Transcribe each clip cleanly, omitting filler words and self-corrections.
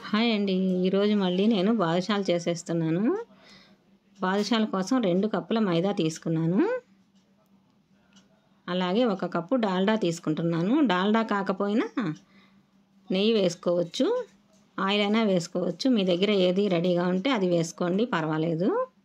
Hi అండి. ఈరోజు మళ్ళీ నేను బాదుషాలు చేసేస్తున్నాను. బాదుషాల కోసం 2 కప్పుల మైదా తీసుకున్నాను. అలాగే 1 కప్పు డాల్డా తీసుకుంటున్నాను. డాల్డా కాకపోయినా నెయ్యి వేసుకోవచ్చు, ఆయిల్ అయినా వేసుకోవచ్చు. మీ దగ్గర ఏది రెడీగా ఉంటే అది వేసుకోండి, పర్వాలేదు.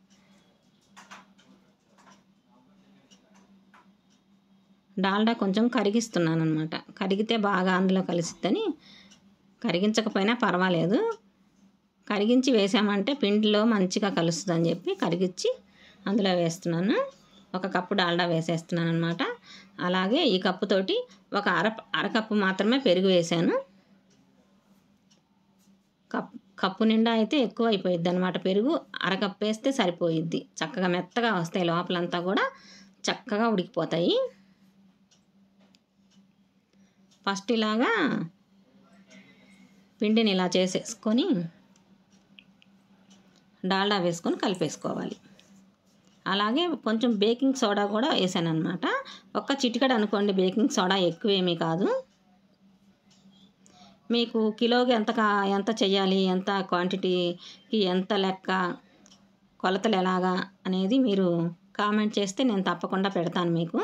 డాల్డా కొంచెం కరిగిస్తున్నాను అన్నమాట. కరిగితే బాగా అందులో కలిసిద్దని, కరిగించకపోయినా పర్వాలేదు. కరిగించి వేసామంటే పిండిలో మంచిగా కలుస్తుందని చెప్పి కరిగించి అందులో వేస్తున్నాను. 1 కప్పు డాల్డా వేసేస్తున్నాను అనమాట. అలాగే ఈ కప్పుతోటి ఒక అరకప్పు మాత్రమే పెరుగు వేసాను. కప్పు నిండా అయితే ఎక్కువ అయిపోయిద్ది అనమాట. పెరుగు అరకప్పు వేస్తే సరిపోయిద్ది. చక్కగా మెత్తగా వస్తాయి, లోపలంతా కూడా చక్కగా ఉడికిపోతాయి. ఫస్ట్ ఇలాగా పిండిని ఇలా చేసేసుకొని డాల్డా వేసుకొని కలిపేసుకోవాలి. అలాగే కొంచెం బేకింగ్ సోడా కూడా వేసాను అనమాట. ఒక్క చిటికెడు అనుకోండి, బేకింగ్ సోడా ఎక్కువేమీ కాదు. మీకు కిలోకి ఎంత చెయ్యాలి, ఎంత క్వాంటిటీకి ఎంత లెక్క, కొలతలు ఎలాగా అనేది మీరు కామెంట్ చేస్తే నేను తప్పకుండా పెడతాను మీకు.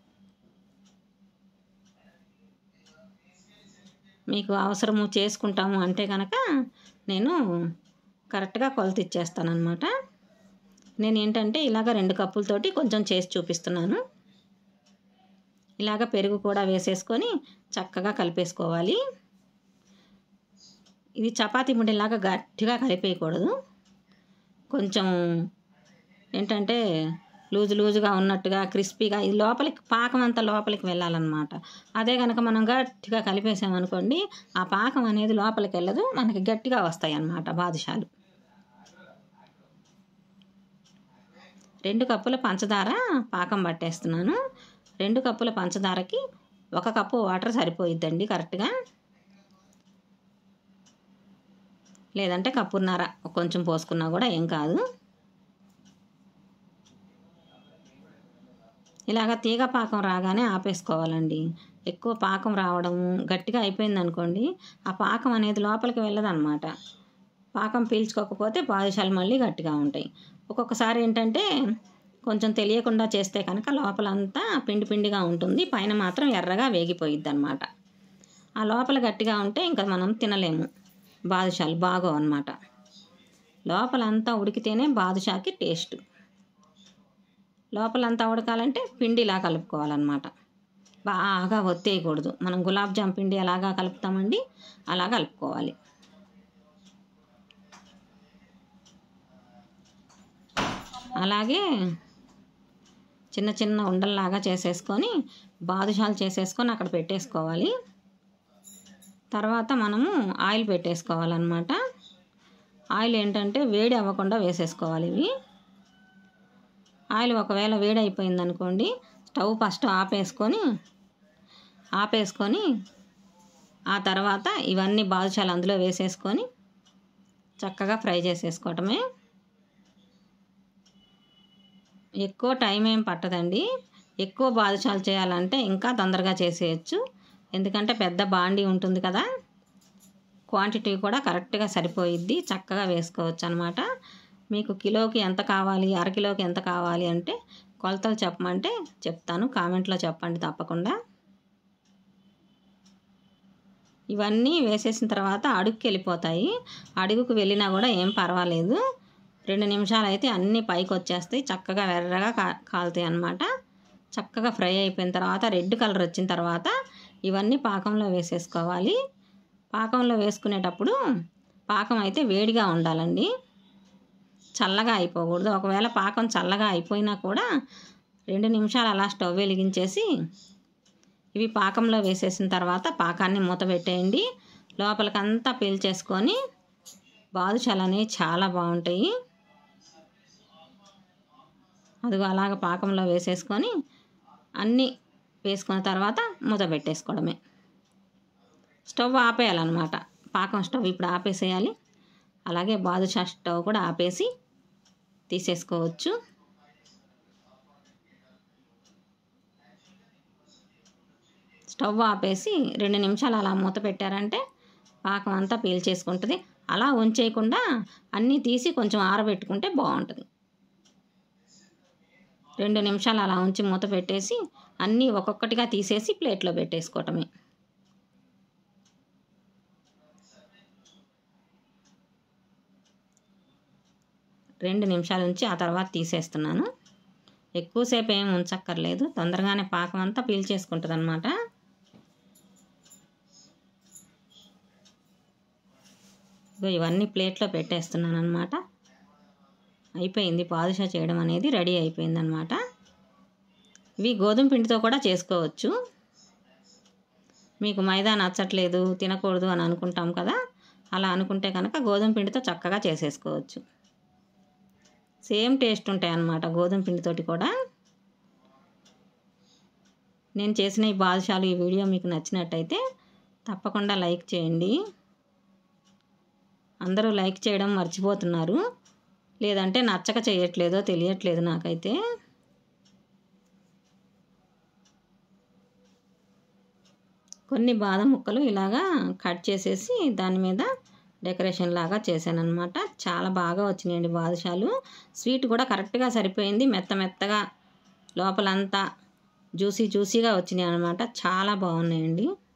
మీకు అవసరము చేసుకుంటాము అంటే కనుక నేను కరెక్ట్గా కొలత ఇచ్చేస్తాను అనమాట. నేను ఏంటంటే ఇలాగ 2 కప్పులతోటి కొంచెం చేసి చూపిస్తున్నాను. ఇలాగ పెరుగు కూడా వేసేసుకొని చక్కగా కలిపేసుకోవాలి. ఇది చపాతీ పిండిలాగా గట్టిగా కలిపేయకూడదు. కొంచెం ఏంటంటే లూజుగా ఉన్నట్టుగా క్రిస్పీగా, ఇది లోపలికి పాకం అంతా లోపలికి వెళ్ళాలన్నమాట. అదే కనుక మనం గట్టిగా కలిపేసామనుకోండి, ఆ పాకం అనేది లోపలికి వెళ్ళదు, మనకి గట్టిగా వస్తాయి అన్నమాట బాదుషాలు. 2 కప్పుల పంచదార పాకం పట్టేస్తున్నాను. 2 కప్పుల పంచదారకి 1 కప్పు వాటర్ సరిపోయిద్దండి కరెక్ట్గా. లేదంటే కప్పున్నర కొంచెం పోసుకున్నా కూడా ఏం కాదు. ఇలాగ తీగ పాకం రాగానే ఆపేసుకోవాలండి. ఎక్కువ పాకం రావడము, గట్టిగా అయిపోయింది అనుకోండి, ఆ పాకం అనేది లోపలికి వెళ్ళదన్నమాట. పాకం పీల్చుకోకపోతే బాదుషాలు మళ్ళీ గట్టిగా ఉంటాయి. ఒక్కొక్కసారి ఏంటంటే కొంచెం తెలియకుండా చేస్తే కనుక లోపలంతా పిండి పిండిగా ఉంటుంది, పైన మాత్రం ఎర్రగా వేగిపోయిద్ది అనమాట. ఆ లోపల గట్టిగా ఉంటే ఇంకా మనం తినలేము, బాదుషాలు బాగోవు అన్నమాట. లోపలంతా ఉడికితేనే బాదుషాకి టేస్ట్. లోపలంతా ఉడకాలంటే పిండి ఇలా కలుపుకోవాలన్నమాట. బాగా ఒత్తేయకూడదు. మనం గులాబ్ జామ్ పిండి ఎలాగా కలుపుతామండి, అలా కలుపుకోవాలి. అలాగే చిన్న చిన్న ఉండల్లాగా చేసేసుకొని బాదుషాలు చేసేసుకొని అక్కడ పెట్టేసుకోవాలి. తర్వాత మనము ఆయిల్ పెట్టేసుకోవాలన్నమాట. ఆయిల్ ఏంటంటే వేడి అవ్వకుండా వేసేసుకోవాలి ఇవి. ఆయిల్ ఒకవేళ వేడి అయిపోయింది అనుకోండి, స్టవ్ ఫస్ట్ ఆపేసుకొని ఆ తర్వాత ఇవన్నీ బాదుషాలు అందులో వేసేసుకొని చక్కగా ఫ్రై చేసేసుకోవటమే. ఎక్కువ టైం ఏం పట్టదండి. ఎక్కువ బాదుషాలు చేయాలంటే ఇంకా తొందరగా చేసేయచ్చు. ఎందుకంటే పెద్ద బాండీ ఉంటుంది కదా, క్వాంటిటీ కూడా కరెక్ట్గా సరిపోయిద్ది, చక్కగా వేసుకోవచ్చు అనమాట. మీకు కిలోకి ఎంత కావాలి, అరకిలోకి ఎంత కావాలి అంటే కొలతలు చెప్పమంటే చెప్తాను, కామెంట్లో చెప్పండి తప్పకుండా. ఇవన్నీ వేసేసిన తర్వాత అడుగుకి వెళ్ళిపోతాయి. అడుగుకు వెళ్ళినా కూడా ఏం పర్వాలేదు. 2 నిమిషాలు అయితే అన్నీ పైకి వచ్చేస్తాయి, చక్కగా ఎర్రగా కాలుతాయి అన్నమాట. చక్కగా ఫ్రై అయిపోయిన తర్వాత రెడ్ కలర్ వచ్చిన తర్వాత ఇవన్నీ పాకంలో వేసేసుకోవాలి. పాకంలో వేసుకునేటప్పుడు పాకం అయితే వేడిగా ఉండాలండి, చల్లగా అయిపోకూడదు. ఒకవేళ పాకం చల్లగా అయిపోయినా కూడా 2 నిమిషాలు అలా స్టవ్ వెలిగించేసి ఇవి పాకంలో వేసేసిన తర్వాత పాకాన్ని మూత పెట్టేయండి. లోపలికంతా పీల్చేసుకొని బాదుషాలు అనేవి చాలా బాగుంటాయి. అదిగో అలాగ పాకంలో వేసేసుకొని అన్నీ వేసుకున్న తర్వాత మూత పెట్టేసుకోవడమే. స్టవ్ ఆపేయాలన్నమాట. పాకం స్టవ్ ఇప్పుడు ఆపేసేయాలి. అలాగే బాదుషా స్టవ్ కూడా ఆపేసి తీసేసుకోవచ్చు. స్టవ్ ఆపేసి 2 నిమిషాలు అలా మూత పెట్టారంటే పాకం అంతా పీల్చేసుకుంటుంది. అలా ఉంచేయకుండా అన్నీ తీసి కొంచెం ఆరబెట్టుకుంటే బాగుంటుంది. 2 నిమిషాలు అలా ఉంచి మూత పెట్టేసి అన్నీ ఒక్కొక్కటిగా తీసేసి ప్లేట్లో పెట్టేసుకోవటమే. రెండు నిమిషాలు ఉంచి ఆ తర్వాత తీసేస్తున్నాను. ఎక్కువసేపు ఏమి ఉంచక్కర్లేదు, తొందరగానే పాకం అంతా పీల్చేసుకుంటుంది అన్నమాట. ఇవన్నీ ప్లేట్లో పెట్టేస్తున్నాను అన్నమాట. అయిపోయింది, బాదుషా చేయడం అనేది రెడీ అయిపోయిందనమాట. ఇవి గోధుమ పిండితో కూడా చేసుకోవచ్చు. మీకు మైదా నచ్చట్లేదు, తినకూడదు అని అనుకుంటాం కదా, అలా అనుకుంటే కనుక గోధుమ పిండితో చక్కగా చేసేసుకోవచ్చు. సేమ్ టేస్ట్ ఉంటాయి అన్నమాట గోధుమ పిండితోటి కూడా. నేను చేసిన ఈ బాదుషాలు, ఈ వీడియో మీకు నచ్చినట్టయితే తప్పకుండా లైక్ చేయండి. అందరూ లైక్ చేయడం మర్చిపోతున్నారు, లేదంటే నచ్చక చేయట్లేదో తెలియట్లేదు నాకైతే. కొన్ని బాదం ముక్కలు ఇలాగా కట్ చేసేసి దాని మీద డెకరేషన్ లాగా చేశాను అనమాట. చాలా బాగా వచ్చినాయండి బాదుషాలు. స్వీట్ కూడా కరెక్ట్గా సరిపోయింది, మెత్త మెత్తగా లోపలంతా జ్యూసీగా వచ్చినాయి అనమాట. చాలా బాగున్నాయండి.